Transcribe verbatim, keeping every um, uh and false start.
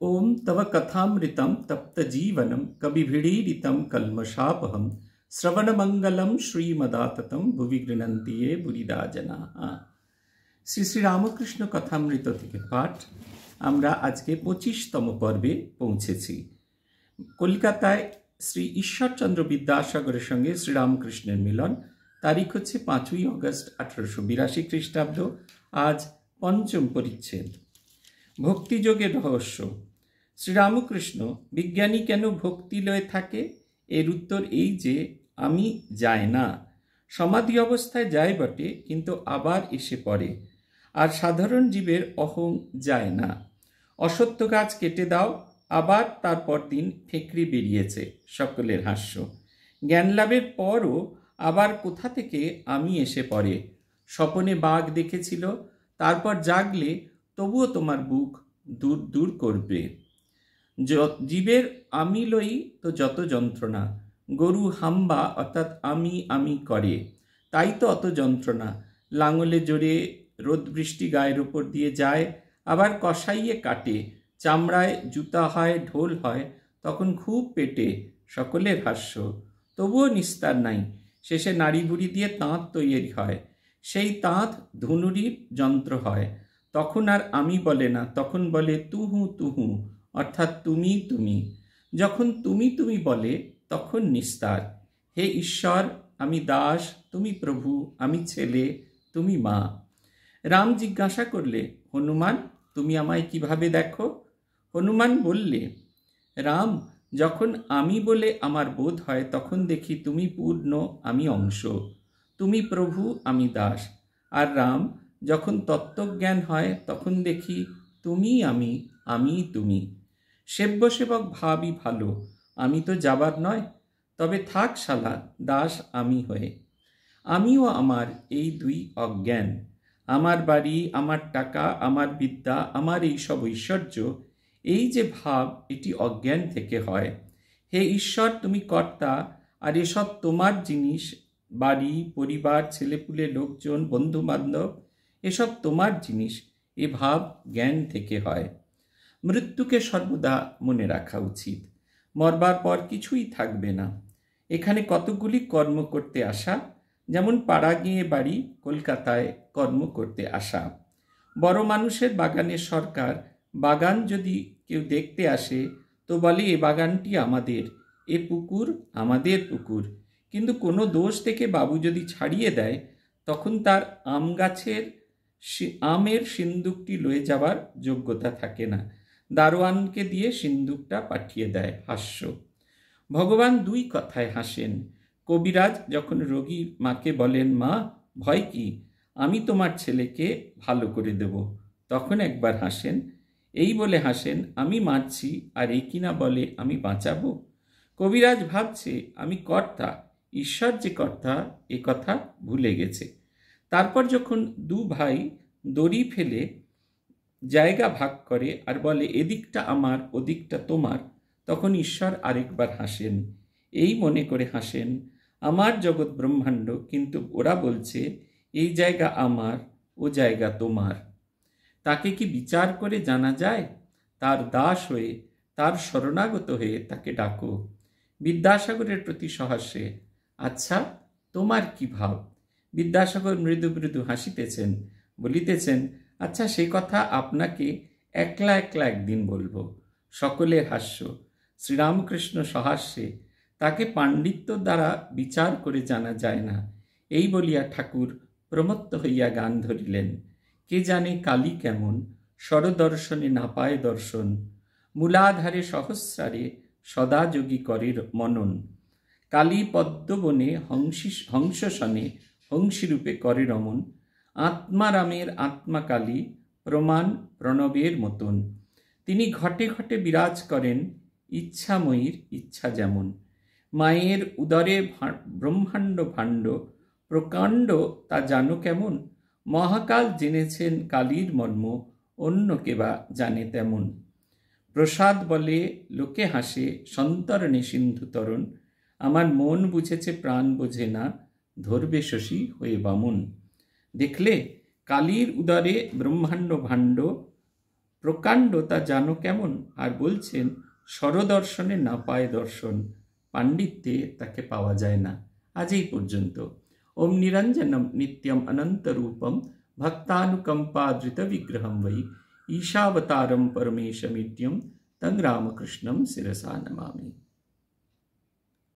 ओम तव कथामृतं तप्तजीवनं कविभिडीडितं कल्मषापहं श्रवणमंगलं श्रीमदाततं भुवि गृह्णन्ति ये बुरिदा जनाः। শ্রী শ্রী রামকৃষ্ণ কথামৃত থেকে পাঠ। আমরা আজকে পঁচিশতম পর্বে পৌঁছেছি। কলকাতায় শ্রী ঈশ্বরচন্দ্র বিদ্যাসাগরের সঙ্গে শ্রীরামকৃষ্ণের মিলন। তারিখ হচ্ছে পাঁচই অগস্ট আঠারোশো বিরাশি খ্রিস্টাব্দ। আজ পঞ্চম পরিচ্ছেদ, ভক্তিযোগের রহস্য। শ্রীরামকৃষ্ণ, বিজ্ঞানী কেন ভক্তি লয়ে থাকে? এর উত্তর এই যে আমি যায় না। সমাধি অবস্থায় যায় বটে, কিন্তু আবার এসে পড়ে। আর সাধারণ জীবের অহং যায় না। অসত্য গাছ কেটে দাও, আবার তারপর দিন ফেকরি বেরিয়েছে, সকলের হাস্য। জ্ঞান লাভের পরও আবার কোথা থেকে আমি এসে পড়ে। স্বপনে বাঘ দেখেছিল, তারপর জাগলে তবুও তোমার বুক দূর দূর করবে। জীবের আমি লই তো যত যন্ত্রণা। গরু হাম্বা অর্থাৎ আমি আমি করে, তাই তো অত যন্ত্রণা। লাঙলে জোরে রোদ বৃষ্টি গায়ের ওপর দিয়ে যায়, আবার কষাইয়ে কাটে, চামড়ায় জুতা হয়, ঢোল হয়, তখন খুব পেটে, সকলের হাস্য। তবুও নিস্তার নাই। শেষে নাড়ি বুড়ি দিয়ে তাঁত তৈরি হয়, সেই তাঁত ধনুরির যন্ত্র হয়। তখন আর আমি বলে না, তখন বলে তুহু তুহু, অর্থাৎ তুমি তুমি। যখন তুমি তুমি বলে তখন নিস্তার। হে ঈশ্বর, আমি দাস, তুমি প্রভু, আমি ছেলে, তুমি মা। রাম জিজ্ঞাসা করলে, হনুমান, তুমি আমায় কিভাবে দেখো? হনুমান বললে, রাম, যখন আমি বলে আমার বোধ হয়, তখন দেখি তুমি পূর্ণ, আমি অংশ। তুমি প্রভু, আমি দাস। আর রাম, যখন তত্ত্বজ্ঞান হয়, তখন দেখি তুমি আমি, আমি তুমি। সেব্য সেবক ভাবই ভালো, আমি তো যাবার নয়। তবে থাক শালা, দাস আমি হয়ে। আমিও আমার এই দুই অজ্ঞান। আমার বাড়ি, আমার টাকা, আমার বিদ্যা, আমার এই সব ঐশ্বর্য, এই যে ভাব, এটি অজ্ঞান থেকে হয়। হে ঈশ্বর, তুমি কর্তা, আর এসব তোমার জিনিস। বাড়ি, পরিবার, ছেলেপুলে, লোকজন, বন্ধু বান্ধব, এসব তোমার জিনিস। এ ভাব জ্ঞান থেকে হয়। মৃত্যুকে সর্বদা মনে রাখা উচিত। মরবার পর কিছুই থাকবে না। এখানে কতগুলি কর্ম করতে আসা, যেমন পাড়া গিয়ে বাড়ি, কলকাতায় কর্ম করতে আসা। বড় মানুষের বাগানের সরকার, বাগান যদি কেউ দেখতে আসে তো বলে এ বাগানটি আমাদের, এ পুকুর আমাদের পুকুর। কিন্তু কোনো দোষ থেকে বাবু যদি ছাড়িয়ে দেয়, তখন তার আম গাছের আমের সিন্দুকটি লয়ে যাওয়ার যোগ্যতা থাকে না। দারোয়ানকে দিয়ে সিন্দুকটা পাঠিয়ে দেয়। হাস্য। ভগবান দুই কথায় হাসেন। কবিরাজ যখন রোগীর মাকে বলেন, মা, ভয় কি, আমি তোমার ছেলেকে ভালো করে দেব, তখন একবার হাসেন। এই বলে হাসেন, আমি মারছি, আর এই কিনা বলে আমি বাঁচাবো। কবিরাজ ভাবছে আমি কর্তা, ঈশ্বর যে কর্তা, এ কথা ভুলে গেছে। তারপর যখন দু ভাই দড়ি ফেলে জায়গা ভাগ করে আর বলে এদিকটা আমার, ওদিকটা তোমার, তখন ঈশ্বর আরেকবার হাসেন। এই মনে করে হাসেন, আমার জগৎ ব্রহ্মাণ্ড, কিন্তু ওরা বলছে এই জায়গা আমার, ও জায়গা তোমার। তাকে কি বিচার করে জানা যায়? তার দাস হয়ে, তার শরণাগত হয়ে তাকে ডাকো। বিদ্যাসাগরের প্রতি সহাস্যে, আচ্ছা তোমার কি ভাব? বিদ্যাসাগর মৃদু মৃদু হাসিতেছেন, বলিতেছেন, আচ্ছা সে কথা আপনাকে একলা একলা একদিন বলবো। সকলের হাস্য। শ্রীরামকৃষ্ণ সহাস্যে, তাকে পাণ্ডিত্য দ্বারা বিচার করে জানা যায় না। এই বলিয়া ঠাকুর প্রমত্ত হইয়া গান ধরিলেন। কে জানে কালী কেমন, স্বরদর্শনে না পায় দর্শন। মূলাধারে সহস্রারে সদা যোগী করে মনন। কালী পদ্মবনে হংসী হংসসনে হংসীরূপে করে রমন। আত্মারামের আত্মাকালী, প্রমাণ প্রণবের মতন। তিনি ঘটে ঘটে বিরাজ করেন, ইচ্ছাময়ীর ইচ্ছা যেমন। মায়ের উদরে ব্রহ্মাণ্ড ভাণ্ড, প্রকাণ্ড তা জানো কেমন। মহাকাল জেনেছেন কালীর মর্ম, অন্য কেবা জানে তেমন। প্রসাদ বলে লোকে হাসে, সন্তরণে সিন্ধু তরণ। আমার মন বুঝেছে প্রাণ বোঝে না, ধরবে শশী হয়ে বামন। দেখলে, কালীর উদরে ব্রহ্মাণ্ড ভাণ্ড, প্রকাণ্ড তা জানো কেমন, আর বলছেন স্বরদর্শনে না পায় দর্শন, পাণ্ডিত্যে তাকে পাওয়া যায় না। আজ এই পর্যন্ত। ওম নিরঞ্জনম নিত্যম অনন্তরূপম ভক্তানুকম্পাদৃত বিগ্রহম বৈ ঈশাবতারম পরমেশমিদ্যম তং রামকৃষ্ণম শিরসা নমামি।